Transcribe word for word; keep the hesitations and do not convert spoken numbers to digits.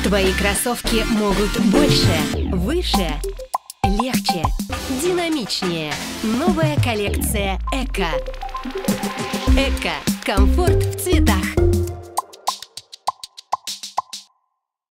Твои кроссовки могут больше, выше, легче, динамичнее. Новая коллекция Эко. Эко. Комфорт в цветах.